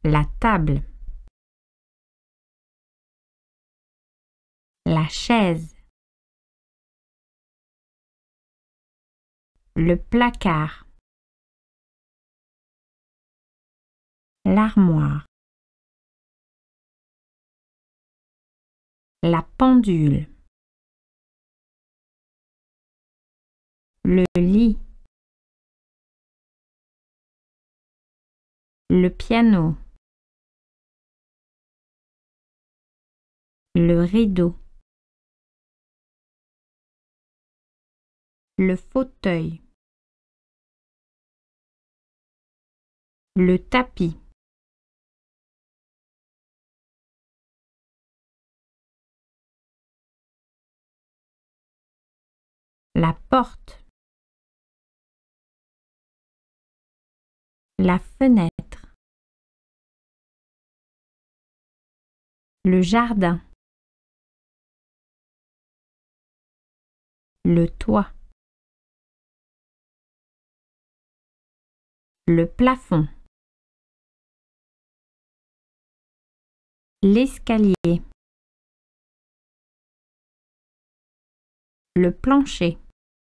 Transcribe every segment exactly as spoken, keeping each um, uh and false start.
La table. La chaise. Le placard. L'armoire. La pendule. Le lit. Le piano. Le rideau. Le fauteuil. Le tapis. La porte. La fenêtre. Le jardin. Le toit. Le plafond. L'escalier. Le plancher.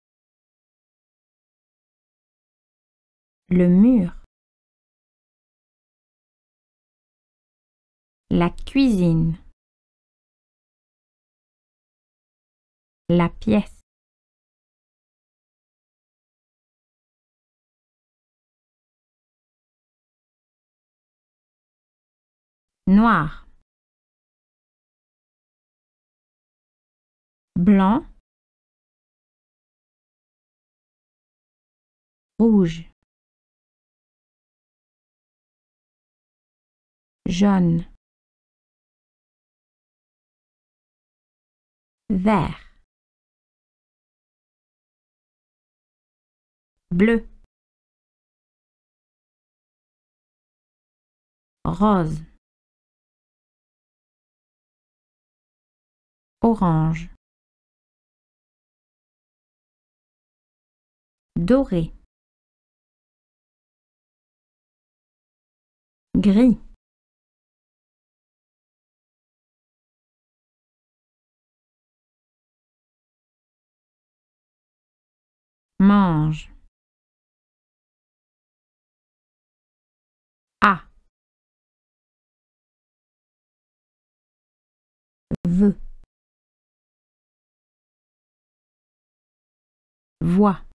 Le mur. La cuisine. La pièce. Noir. Blanc. Rouge. Jaune. Vert. Bleu. Rose. Orange. Doré. Gris. Mange. A. Veut. Voix.